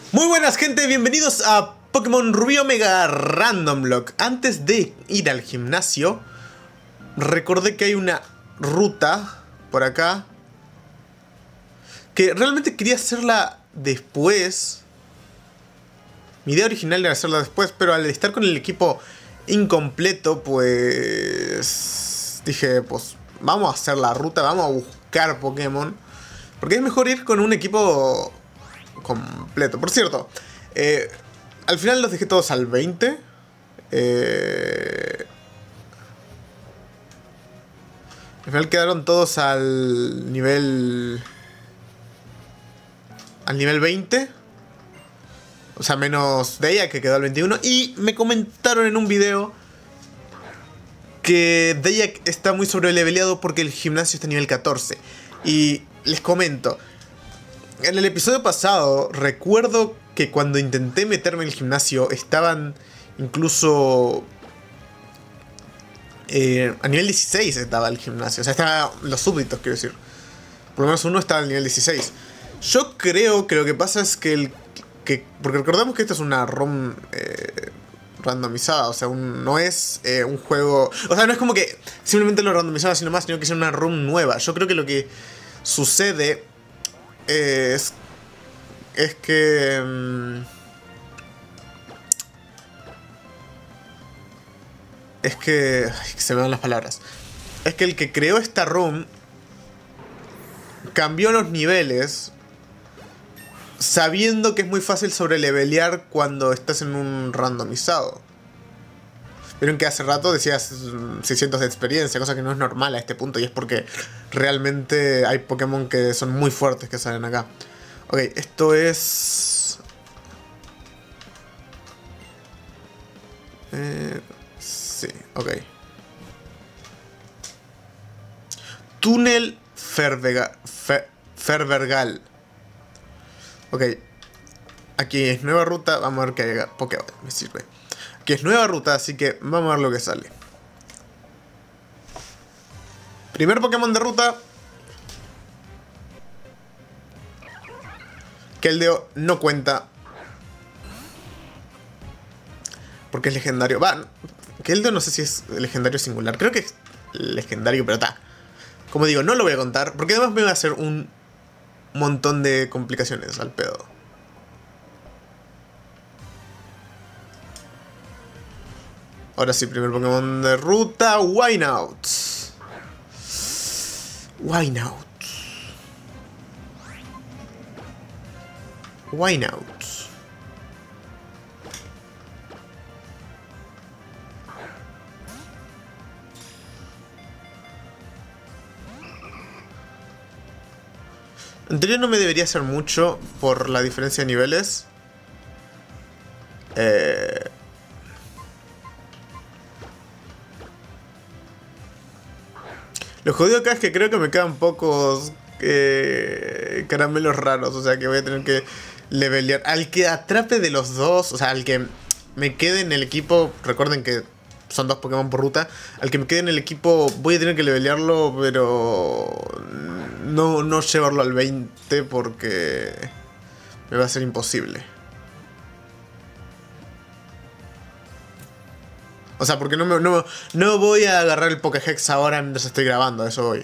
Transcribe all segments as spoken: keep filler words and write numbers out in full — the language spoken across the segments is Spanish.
Muy buenas, gente, bienvenidos a Pokémon Rubí Omega Random Block. Antes de ir al gimnasio, recordé que hay una ruta por acá que realmente quería hacerla después. Mi idea original era hacerla después, pero al estar con el equipo incompleto, pues dije, pues vamos a hacer la ruta, vamos a buscar Pokémon, porque es mejor ir con un equipo completo. Por cierto, eh, al final los dejé todos al veinte. Eh, al final quedaron todos al nivel... Al nivel veinte. O sea, menos de ella, que quedó al veintiuno. Y me comentaron en un video que Dayak está muy sobreleveleado porque el gimnasio está a nivel catorce. Y les comento, en el episodio pasado recuerdo que cuando intenté meterme en el gimnasio estaban incluso eh, a nivel dieciséis estaba el gimnasio. O sea, estaban los súbditos, quiero decir. Por lo menos uno estaba al nivel dieciséis. Yo creo que lo que pasa es que el... Que, porque recordamos que esto es una ROM eh, randomizada. O sea, un, no es eh, un juego... O sea, no es como que simplemente lo randomizaba sino más, sino que es una ROM nueva. Yo creo que lo que sucede es, es que... Um, es que... Ay, que se me van las palabras. Es que el que creó esta ROM cambió los niveles sabiendo que es muy fácil sobrelevelear cuando estás en un randomizado. Vieron que hace rato decías seiscientos de experiencia, cosa que no es normal a este punto, y es porque realmente hay Pokémon que son muy fuertes que salen acá. Ok, esto es... Eh, sí, ok. Túnel Fervega, Fer, Fervergal. Ok, aquí es nueva ruta, vamos a ver qué hay acá. Pokémon, me sirve. Aquí es nueva ruta, así que vamos a ver lo que sale. Primer Pokémon de ruta. Keldeo no cuenta, porque es legendario. Va, Keldeo no sé si es legendario singular. Creo que es legendario, pero está. Como digo, no lo voy a contar, porque además me va a hacer un montón de complicaciones al pedo. Ahora sí, primer Pokémon de ruta, Wynaut. Wynaut. Wynaut. En teoría no me debería hacer mucho por la diferencia de niveles. Eh... Lo jodido acá es que creo que me quedan pocos eh, caramelos raros. O sea que voy a tener que levelear. Al que atrape de los dos, o sea, al que me quede en el equipo. Recuerden que son dos Pokémon por ruta. Al que me quede en el equipo voy a tener que levelearlo, pero no, no llevarlo al veinte porque me va a ser imposible. O sea, porque no, me, no, no voy a agarrar el Pokéhex ahora mientras estoy grabando, a eso voy.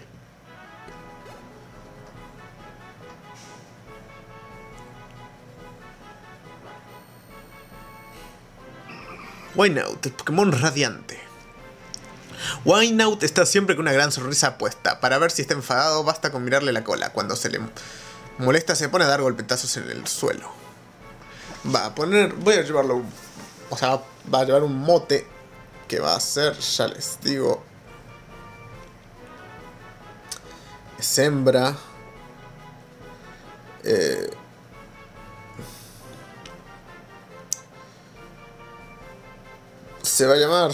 Wynaut, el Pokémon radiante. Wynaut está siempre con una gran sonrisa puesta. Para ver si está enfadado, basta con mirarle la cola. Cuando se le molesta, se pone a dar golpetazos en el suelo. Va a poner... Voy a llevarlo... O sea, va a llevar un mote que va a ser, ya les digo, es hembra. Eh, se va a llamar...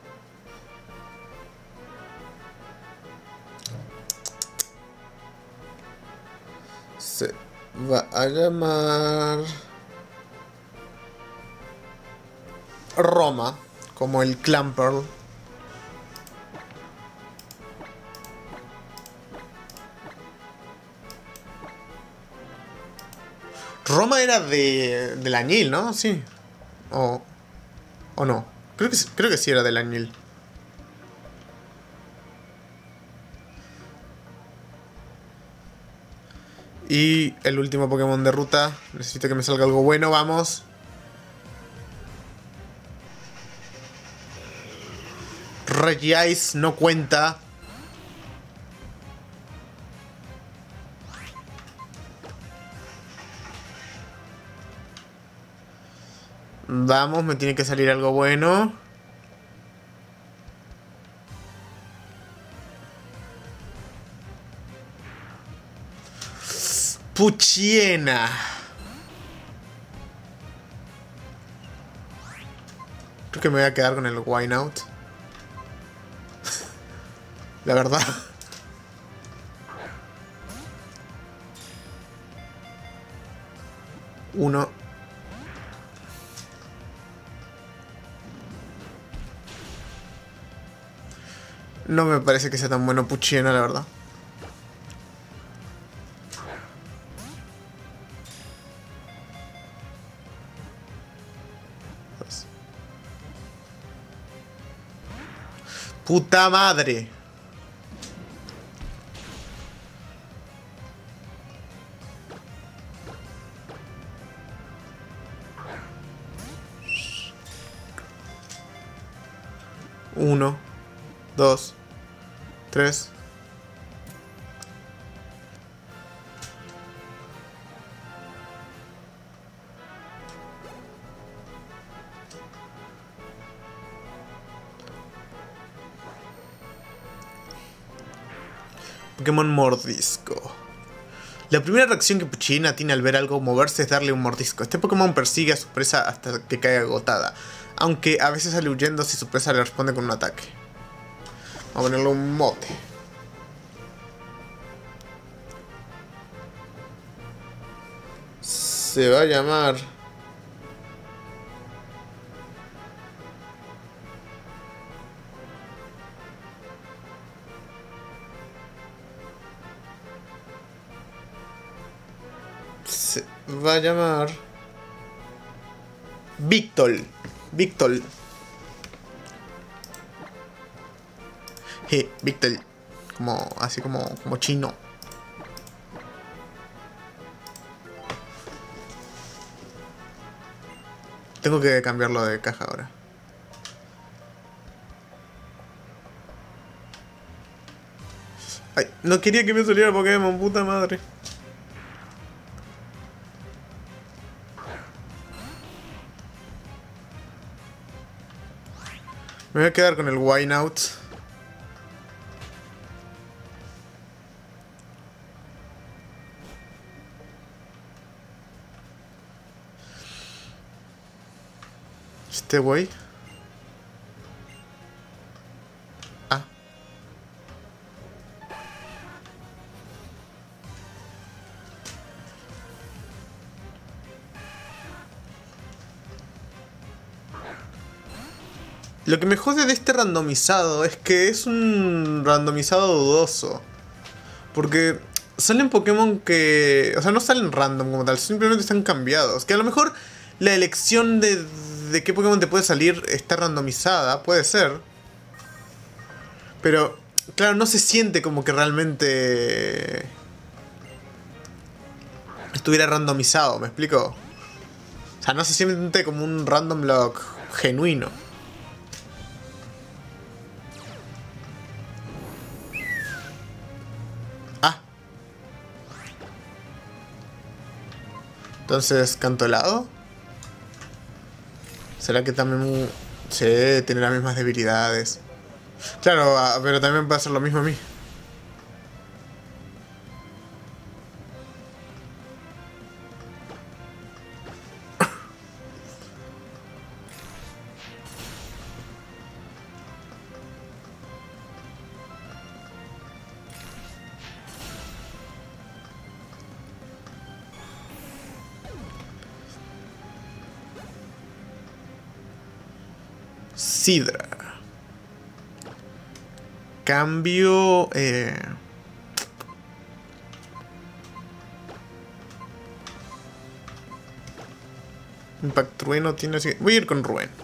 Se va a llamar... Roma, como el Clamperl. Roma era era de, del añil, ¿no? Sí. O, o no. Creo que, creo que sí era del añil. Y el último Pokémon de ruta. Necesito que me salga algo bueno, vamos. Regice no cuenta. Vamos, me tiene que salir algo bueno. Puchiena. Creo que me voy a quedar con el Wynaut. La verdad. Uno. No me parece que sea tan bueno Puchiena, la verdad. Puta madre. Uno, dos, tres. Pokémon Mordisco. La primera reacción que Puchina tiene al ver algo moverse es darle un mordisco. Este Pokémon persigue a su presa hasta que cae agotada, aunque a veces sale huyendo si su presa le responde con un ataque. Vamos a ponerle un mote. Se va a llamar... Se va a llamar... Victol. Victol. Je, Victol. Como, así como, como chino. Tengo que cambiarlo de caja ahora. Ay, no quería que me saliera Pokémon, puta madre. Me voy a quedar con el Wynaut. Este güey. Ah. Lo que me jode de este randomizado es que es un randomizado dudoso. Porque salen Pokémon que... O sea, no salen random como tal, simplemente están cambiados. Que a lo mejor la elección de, de qué Pokémon te puede salir está randomizada, puede ser. Pero, claro, no se siente como que realmente estuviera randomizado, ¿me explico? O sea, no se siente como un random lock genuino. Ah. Entonces, ¿canto helado? ¿Será que también... Sí, tiene las mismas debilidades. Claro, pero también va a ser lo mismo a mí. Sidra. Cambio... Eh... Impact Trueno tiene así. Voy a ir con Rubén.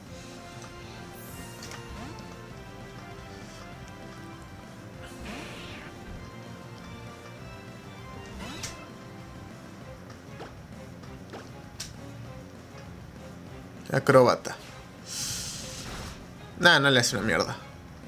Acróbata. Nah, no le hace una mierda.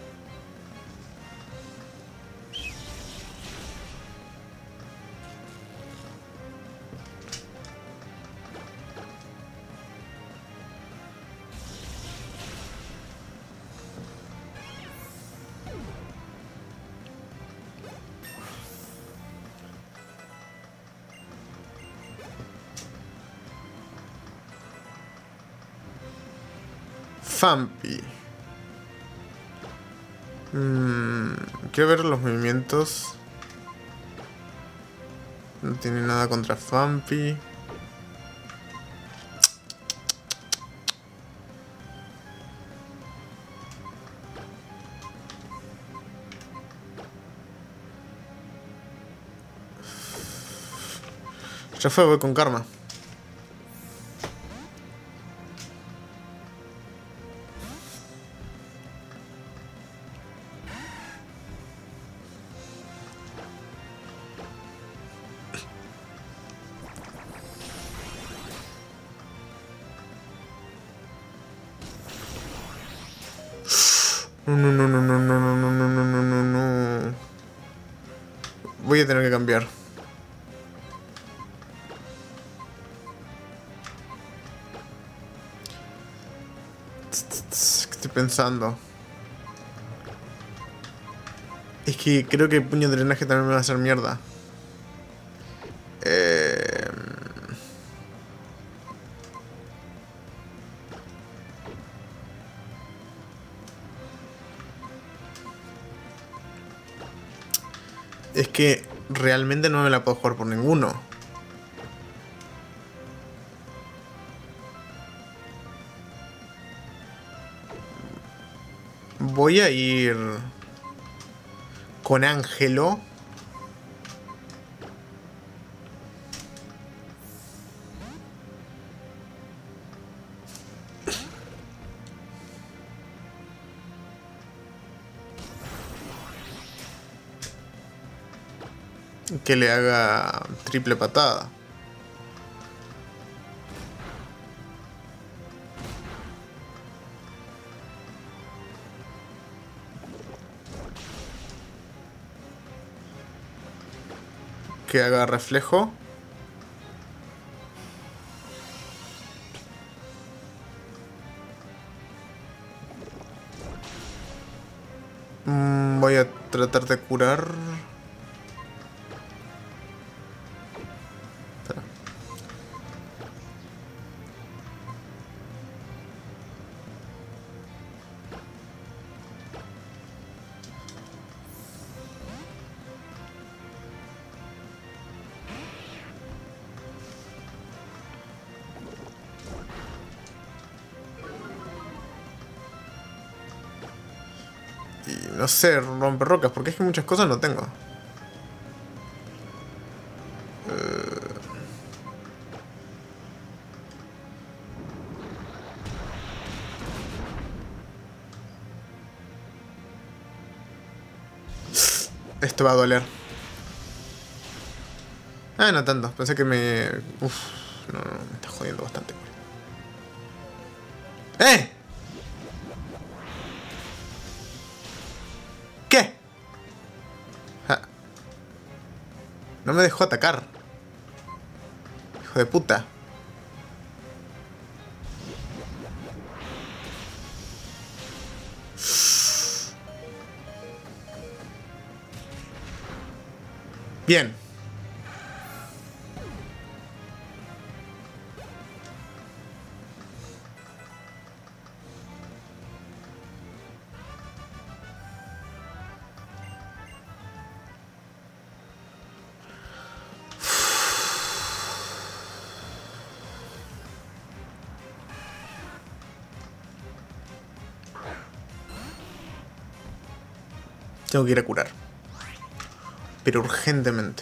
Fampi. Mm, quiero ver los movimientos. No tiene nada contra Fampi. Ya fue, voy con Karma. No, no, no, no, no, no, no, no, no, no, no, no. Voy a tener que cambiar. ¿Qué estoy pensando? Es que creo que el puño de drenaje también me va a hacer mierda. Eh... Es que realmente no me la puedo jugar por ninguno. Voy a ir con Ángelo. Que le haga triple patada. Que haga reflejo. Mm, voy a tratar de curar. Espera. Y no sé, romper rocas, porque es que muchas cosas no tengo. Esto va a doler. Ah, no tanto. Pensé que me... Uf, no, no, me está jodiendo bastante. ¡Eh! ¿Qué? Ja. No me dejó atacar. Hijo de puta. Bien. Tengo que ir a curar. Pero urgentemente.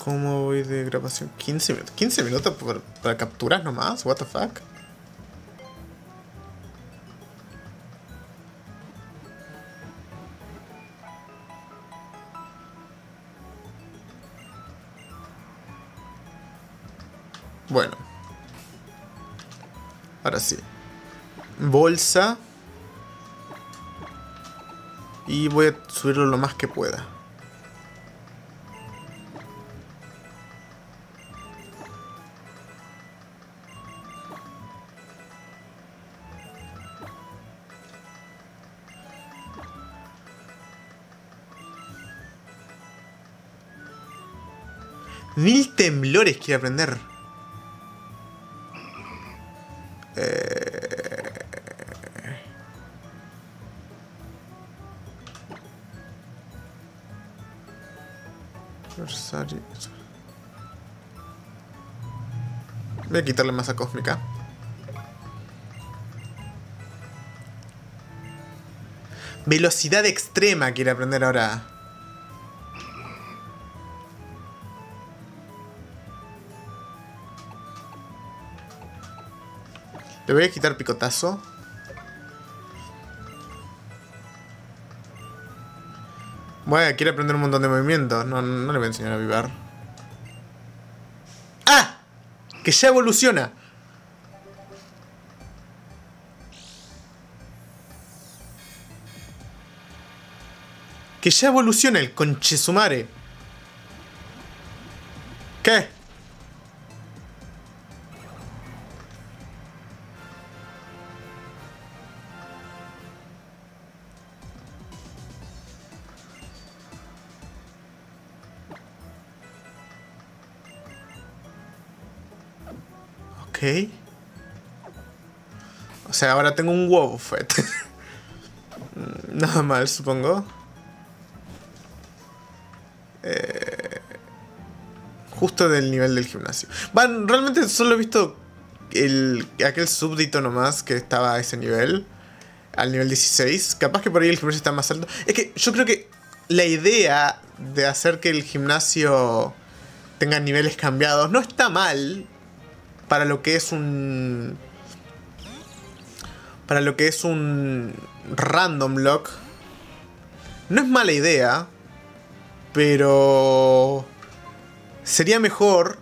¿Cómo voy de grabación? quince minutos. ¿quince minutos por, para capturas nomás? What the fuck? Bueno. Ahora sí. Bolsa. Y voy a subirlo lo más que pueda. Mil temblores quiero aprender. Eh... Voy a quitarle masa cósmica. Velocidad extrema quiere aprender ahora. Le voy a quitar picotazo. Bueno, quiere aprender un montón de movimientos. No, no le voy a enseñar a avivar. ¡Ah! Que ya evoluciona. Que ya evoluciona el conchesumare. ¿Qué? Ok. O sea, ahora tengo un Wobbuffet. Nada mal, supongo. Eh, justo del nivel del gimnasio. Van, realmente solo he visto el, aquel súbdito nomás que estaba a ese nivel. Al nivel dieciséis. Capaz que por ahí el gimnasio está más alto. Es que yo creo que la idea de hacer que el gimnasio tenga niveles cambiados no está mal. Para lo que es un... Para lo que es un random lock. No es mala idea. Pero... Sería mejor...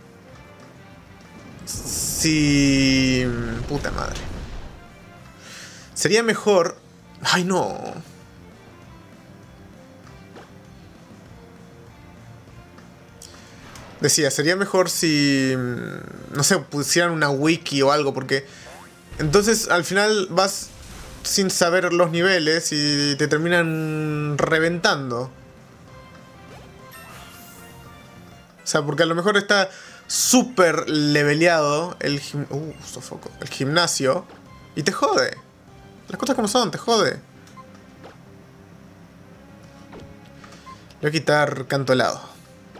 Si... Puta madre. Sería mejor... Ay, no. Decía, sería mejor si... No sé, pusieran una wiki o algo, porque... Entonces, al final vas sin saber los niveles y te terminan reventando. O sea, porque a lo mejor está súper leveleado el, gim uh, sofoco, el gimnasio y te jode. Las cosas como son, te jode. Le voy a quitar canto helado.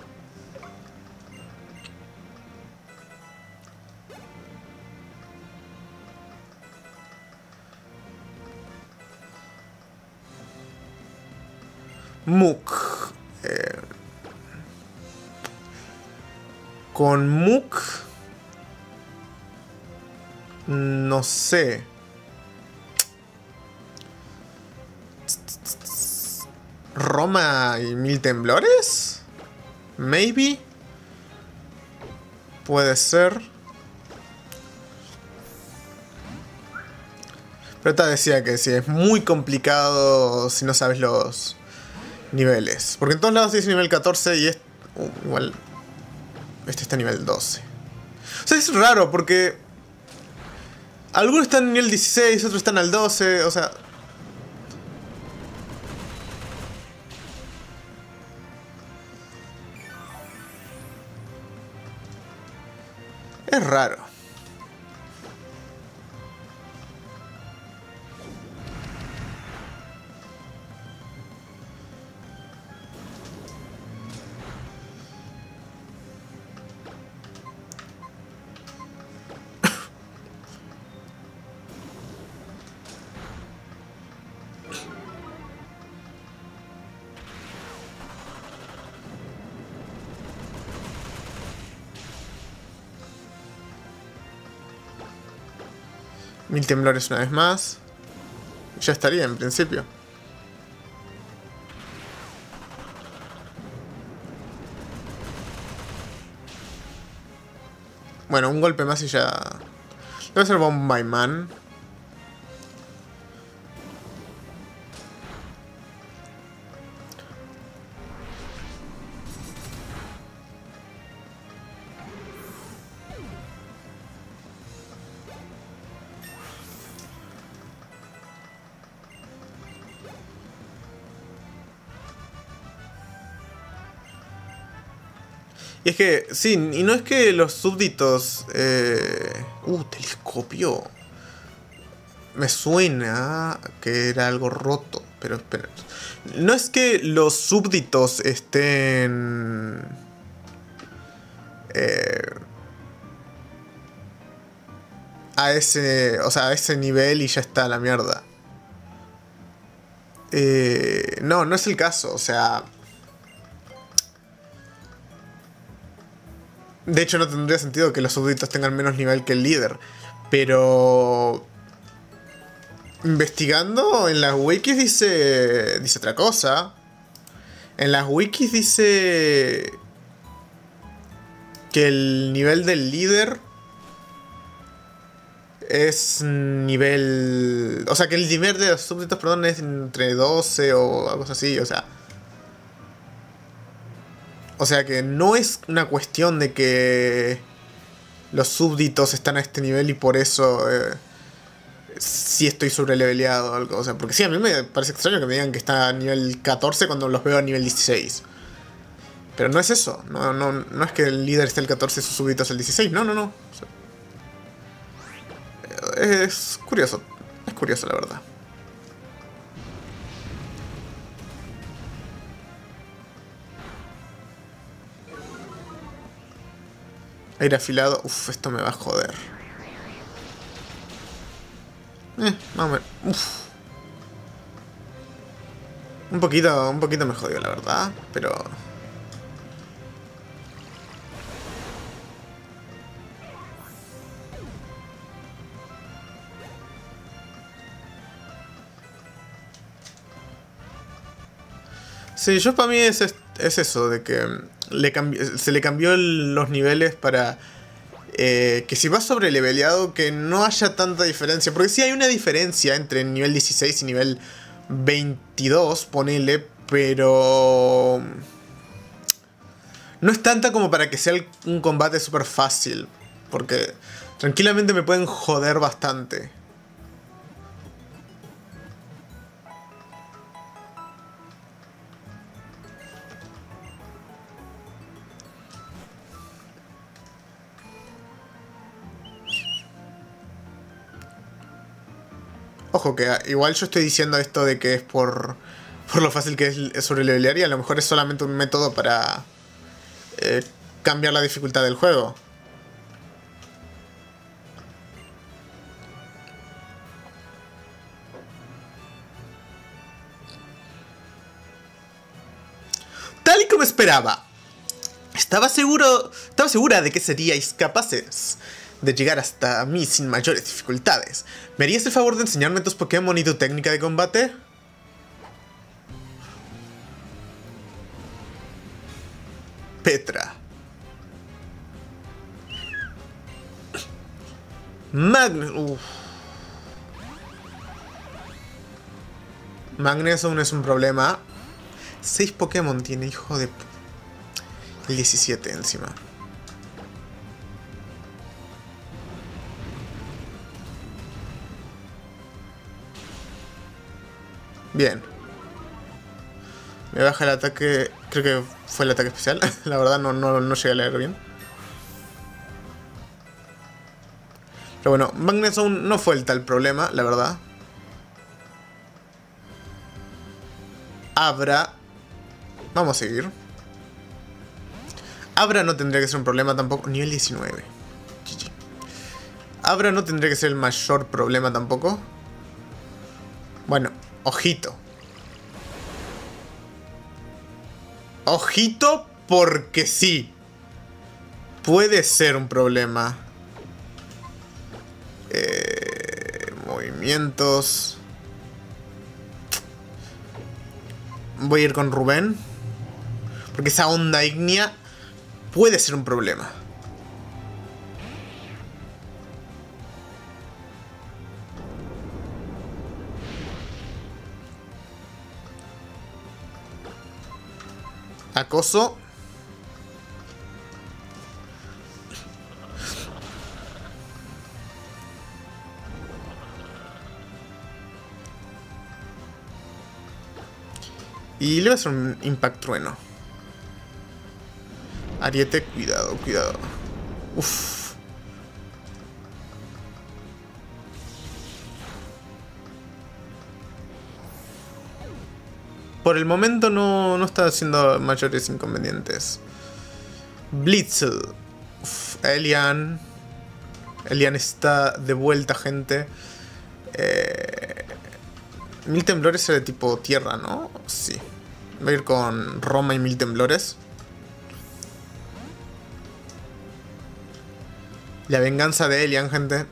Muk. Eh, con Muk. No sé. Roma y mil temblores. Maybe. Puede ser. Pero te decía que sí, es muy complicado si no sabes los niveles. Porque en todos lados dice nivel catorce y es... Uh, igual... Este está a nivel doce. O sea, es raro porque... Algunos están en nivel dieciséis, otros están al doce, o sea... Es raro. Mil temblores una vez más. Ya estaría en principio. Bueno, un golpe más y ya... Debe ser Bomb by Man. Y es que, sí, y no es que los súbditos... Eh... Uh, telescopio. Me suena que era algo roto, pero espera. No es que los súbditos estén... Eh... A ese... O sea, a ese nivel y ya está la mierda. Eh... No, no es el caso, o sea... De hecho, no tendría sentido que los súbditos tengan menos nivel que el líder. Pero... Investigando, en las wikis dice... Dice otra cosa. En las wikis dice... Que el nivel del líder... Es nivel... O sea, que el nivel de los súbditos, perdón, es entre doce o algo así, o sea... O sea que no es una cuestión de que los súbditos están a este nivel y por eso eh, sí estoy sobreleveleado o algo. O sea, porque sí, a mí me parece extraño que me digan que está a nivel catorce cuando los veo a nivel dieciséis. Pero no es eso. No, no, no es que el líder esté el catorce y sus súbditos el dieciséis. No, no, no. O sea, es curioso. Es curioso, la verdad. Aire afilado. Uf, esto me va a joder. Eh, más o menos. Uf. Un poquito, un poquito me jodió, la verdad. Pero... Sí, yo para mí es, es eso, de que le se le cambió el, los niveles para eh, que si vas sobre leveleado que no haya tanta diferencia. Porque sí hay una diferencia entre nivel dieciséis y nivel veintidós, ponele, pero... No es tanta como para que sea el, un combate súper fácil. Porque tranquilamente me pueden joder bastante. Ojo que igual yo estoy diciendo esto de que es por, por lo fácil que es sobre levelear y a lo mejor es solamente un método para eh, cambiar la dificultad del juego. Tal y como esperaba. Estaba seguro, estaba segura de que seríais capaces de llegar hasta mí sin mayores dificultades. ¿Me harías el favor de enseñarme tus Pokémon y tu técnica de combate? Petra. Magnus. Uf. Magneson es un problema. Seis Pokémon tiene, hijo de... El diecisiete encima. Bien. Me baja el ataque... Creo que fue el ataque especial. La verdad no, no, no llegué a leer bien. Pero bueno, Magneson no fue el tal problema, la verdad. Abra... Vamos a seguir. Abra no tendría que ser un problema tampoco. Nivel diecinueve. G G. Abra no tendría que ser el mayor problema tampoco. Bueno, ojito. Ojito porque sí. Puede ser un problema. Eh, movimientos. Voy a ir con Rubén. Porque esa onda ígnea puede ser un problema. Acoso. Y le voy a hacer un Impact Trueno. Ariete, cuidado, cuidado. Uff. Por el momento no, no está haciendo mayores inconvenientes. Blitzel. Uf, Elian. Elian está de vuelta, gente. Eh, Mil temblores era de tipo tierra, ¿no? Sí. Voy a ir con Roma y mil temblores. La venganza de Elian, gente.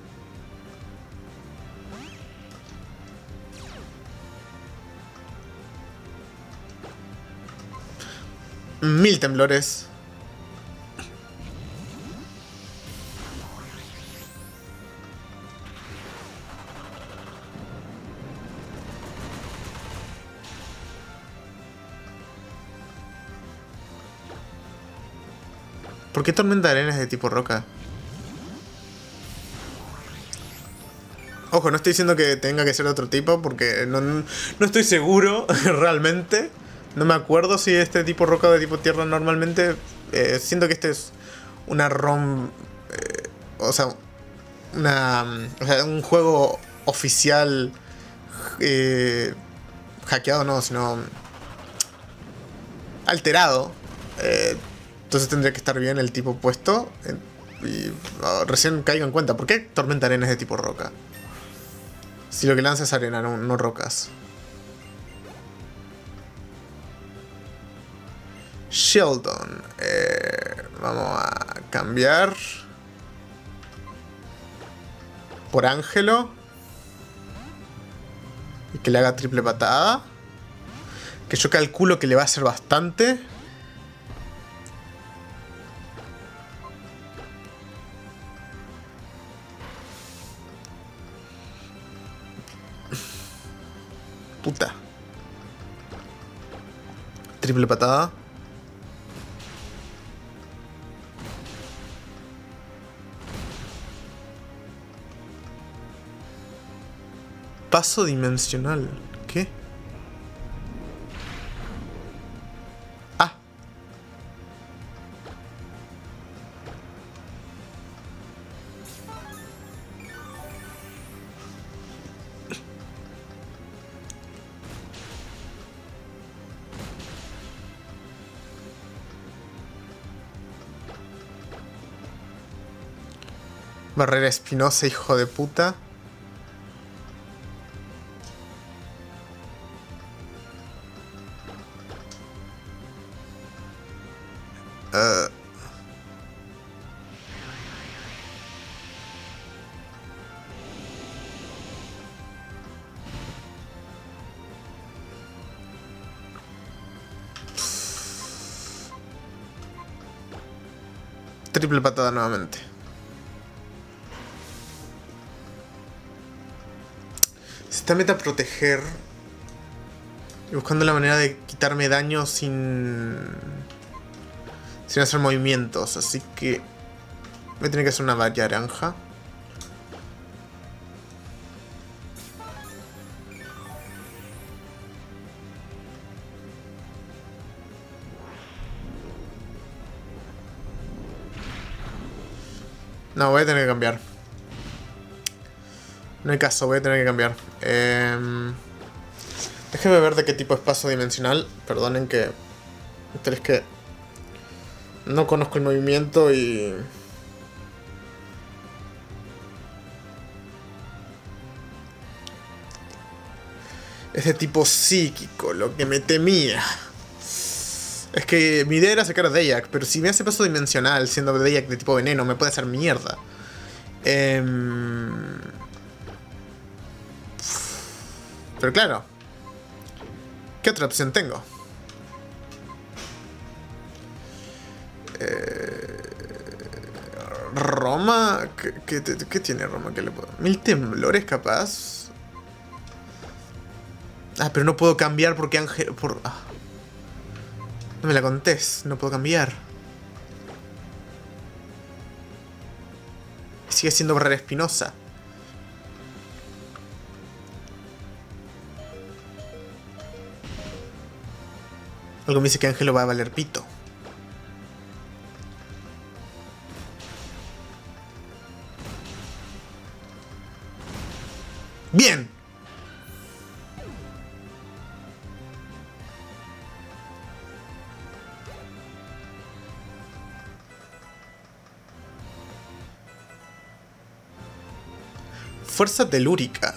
Mil temblores. ¿Por qué tormenta de arena es de tipo roca? Ojo, no estoy diciendo que tenga que ser de otro tipo, porque no, no estoy seguro realmente. No me acuerdo si este tipo roca o de tipo tierra normalmente. Eh, siento que este es una ROM. Eh, o sea, una, o sea, un juego oficial. Eh, hackeado, no, sino. Alterado. Eh, entonces tendría que estar bien el tipo puesto. Eh, y oh, recién caigo en cuenta. ¿Por qué tormenta arena es de tipo roca? Si lo que lanza es arena, no, no rocas. Sheldon. Eh, vamos a cambiar. Por Ángelo. Y que le haga triple patada. Que yo calculo que le va a hacer bastante. Puta. Triple patada. Paso dimensional. ¿Qué? Ah. Barrera espinosa, hijo de puta. Uh. Triple patada nuevamente. Se está meta a proteger. Y buscando la manera de quitarme daño sin... sin hacer movimientos. Así que... voy a tener que hacer una valla naranja. No, voy a tener que cambiar. No hay caso, voy a tener que cambiar. Eh, déjeme ver de qué tipo es paso dimensional. Perdonen que... pero es que... no conozco el movimiento y... es de tipo psíquico, lo que me temía. Es que mi idea era sacar a Dayak, pero si me hace paso dimensional siendo Dayak de tipo veneno, me puede hacer mierda. Eh... Pero claro, ¿qué otra opción tengo? Eh, Roma. ¿Qué, qué, qué tiene Roma? ¿Qué le puedo? Mil temblores capaz. Ah, pero no puedo cambiar porque Ángel... Por... Ah. No me la contés, no puedo cambiar. Sigue siendo barrera espinosa. Algo me dice que Ángelo va a valer pito. ¡Bien! Fuerza telúrica.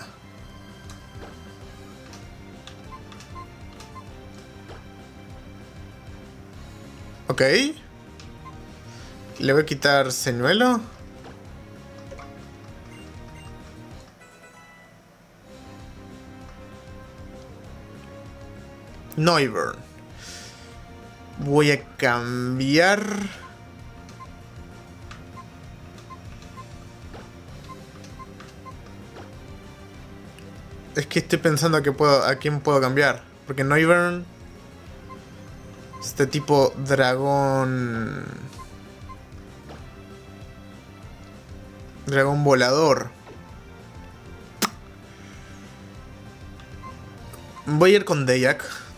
Ok. Le voy a quitar señuelo. Noivern. Voy a cambiar. Es que estoy pensando a, qué puedo, a quién puedo cambiar. Porque Noivern... Este tipo dragón... Dragón volador. Voy a ir con Dayak.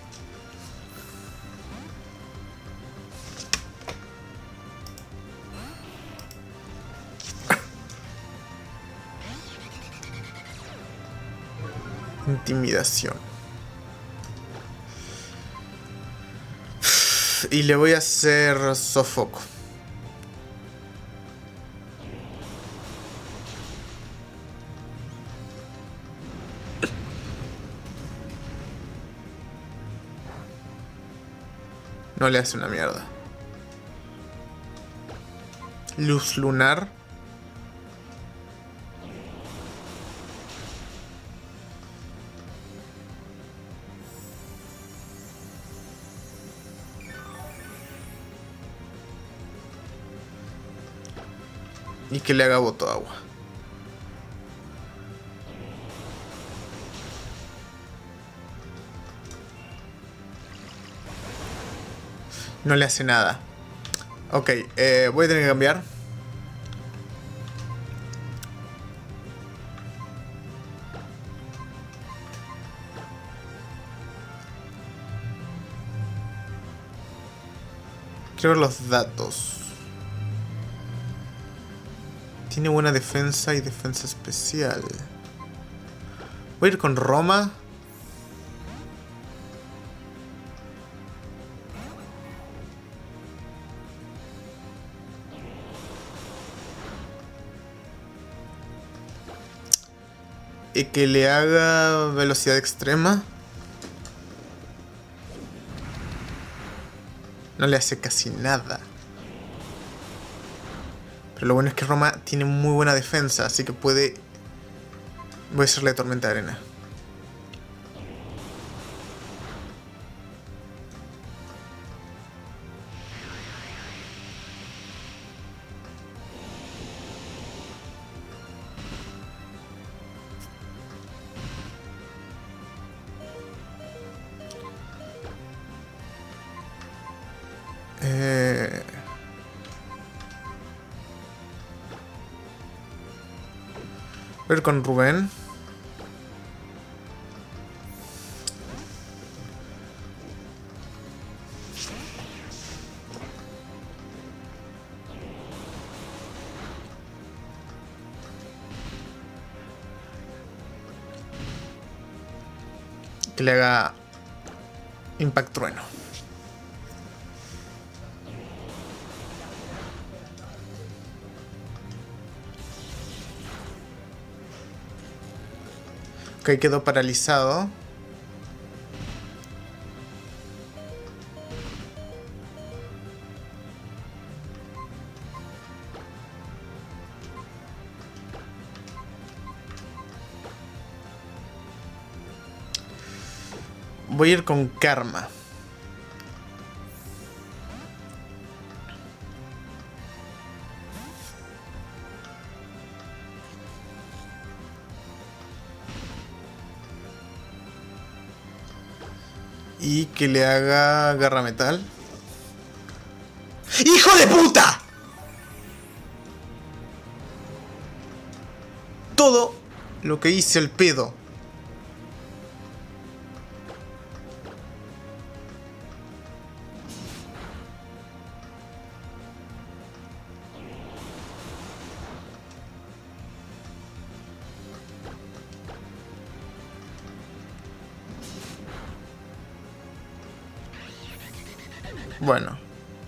Intimidación. Y le voy a hacer sofoco. No le hace una mierda. Luz lunar. Y que le haga voto agua. No le hace nada. Ok, eh, voy a tener que cambiar. Quiero ver los datos. Tiene buena defensa y defensa especial. Voy a ir con Roma. Y que le haga velocidad extrema. No le hace casi nada. Pero lo bueno es que Roma tiene muy buena defensa, así que puede... Voy a hacerle tormenta de arena. Eh... Voy a ir con Rubén. Que le haga Impact Trueno. Ok, quedó paralizado. Voy a ir con Karma. Y que le haga garra metal. ¡Hijo de puta! Todo lo que hice el pedo. Bueno.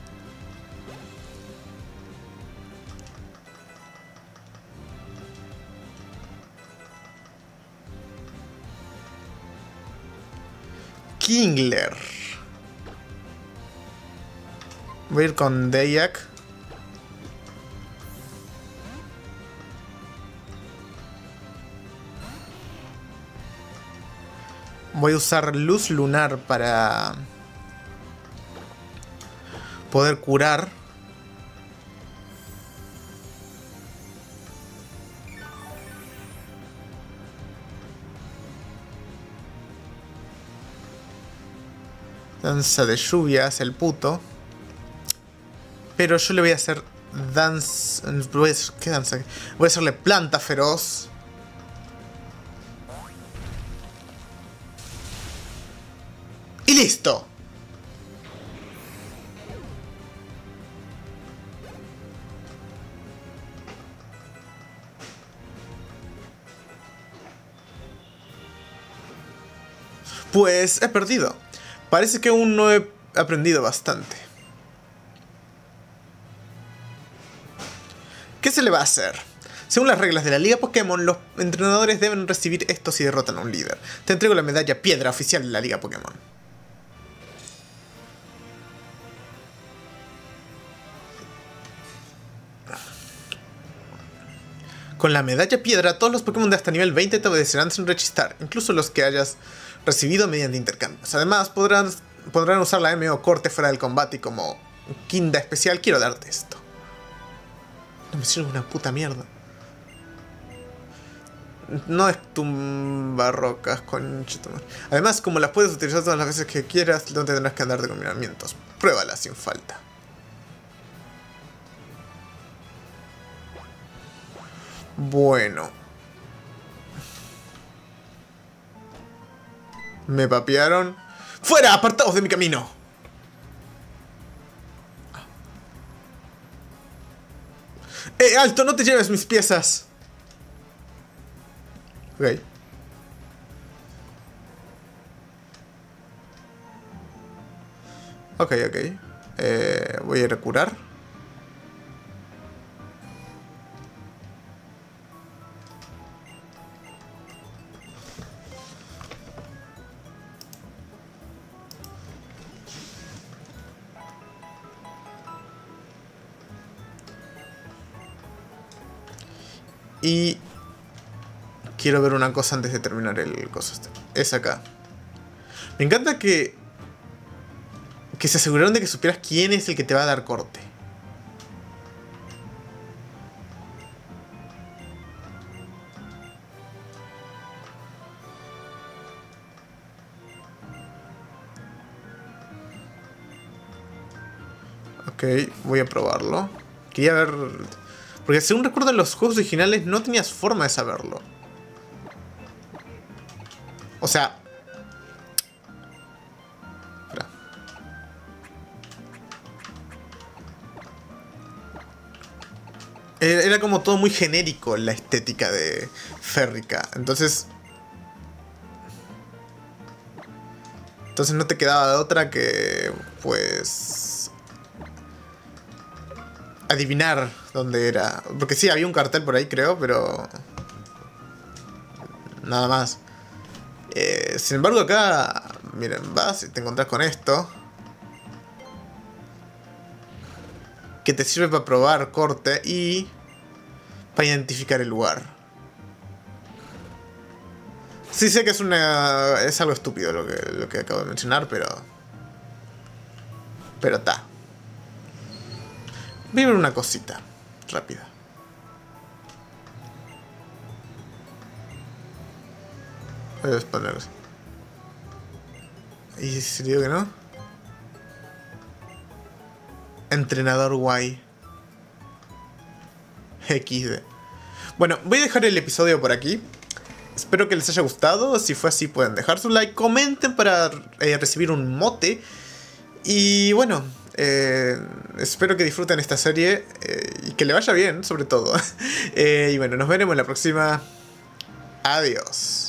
Kingler. Voy a ir con Dayak. Voy a usar luz lunar para poder curar. Danza de lluvias, el puto. Pero yo le voy a hacer danza. ¿Qué danza? Voy a hacerle planta feroz. Y listo. Pues he perdido. Parece que aún no he aprendido bastante. ¿Qué se le va a hacer? Según las reglas de la Liga Pokémon, los entrenadores deben recibir esto si derrotan a un líder. Te entrego la medalla piedra oficial de la Liga Pokémon. Con la medalla piedra, todos los Pokémon de hasta nivel veinte te obedecerán sin rechistar, incluso los que hayas recibido mediante intercambios. Además, podrán, podrán usar la M O corte fuera del combate y como quinta especial quiero darte esto. No me sirve una puta mierda. No es tumbarrocas, conchito. Además, como las puedes utilizar todas las veces que quieras, no tendrás que andar de combinamientos. Pruébalas sin falta. Bueno. Me papearon. ¡Fuera! ¡Apartaos de mi camino! ¡Eh, alto! ¡No te lleves mis piezas! Ok. Ok, ok. Eh, voy a ir a curar. Y quiero ver una cosa antes de terminar el coso este. Es acá. Me encanta que que se aseguraron de que supieras quién es el que te va a dar corte. Ok, voy a probarlo. Quería ver... Porque según recuerdo en los juegos originales no tenías forma de saberlo. O sea... Espera. Era como todo muy genérico la estética de Férrica. Entonces... Entonces no te quedaba de otra que... Pues... adivinar dónde era. Porque sí, había un cartel por ahí, creo, pero... nada más. Eh, sin embargo, acá... Miren, vas y te encontrás con esto. Que te sirve para probar corte y... para identificar el lugar. Sí sé que es una... es algo estúpido lo que, lo que acabo de mencionar, pero... Pero está. Voy a ver una cosita rápida. Voy a poner así. ¿Y si digo que no? Entrenador guay. equis de. Bueno, voy a dejar el episodio por aquí. Espero que les haya gustado. Si fue así, pueden dejar su like. Comenten para eh, recibir un mote. Y bueno, eh, espero que disfruten esta serie. Eh, y que le vaya bien, sobre todo. eh, y bueno, nos veremos en la próxima. Adiós.